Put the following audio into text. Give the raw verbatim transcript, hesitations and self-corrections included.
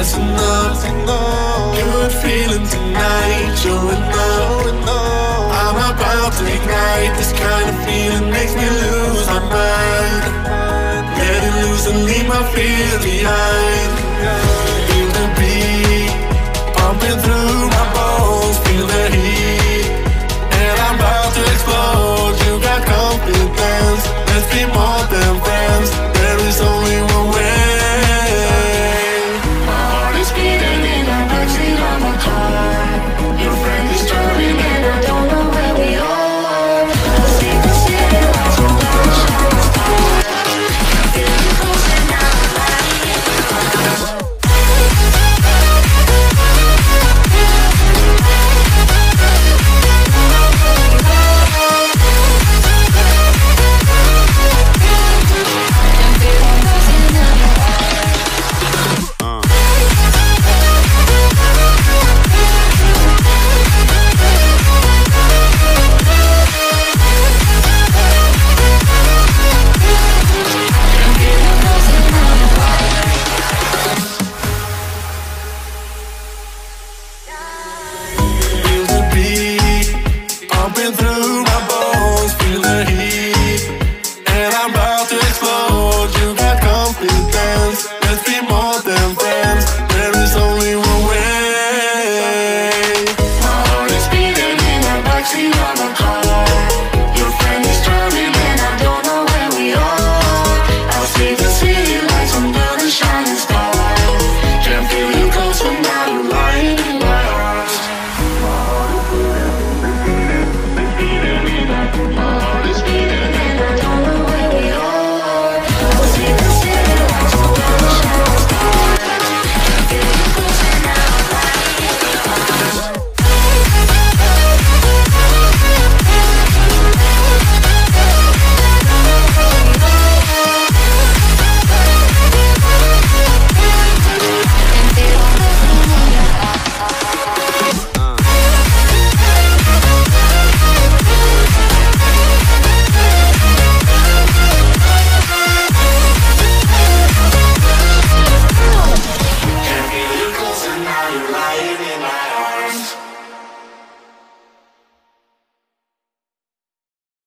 dressing up. Good feeling tonight, showing up. I'm about to ignite. This kind of feeling makes me lose my mind. Letting loose and leave my fears behind. Feel the beat pumping through my bones. Feel the heat, and I'm about to explode. You got confidence, let's be more than friends. There is only one way. My heart is beating in a backseat of my car. Your friend is driving and I don't know where we are. I see the city lights on the shining star. I feel you closing now, I'm lying in the car. Feel the beat pumping through my bones. Feel the heat, and I'm about to explode. You got confidence, let's be more than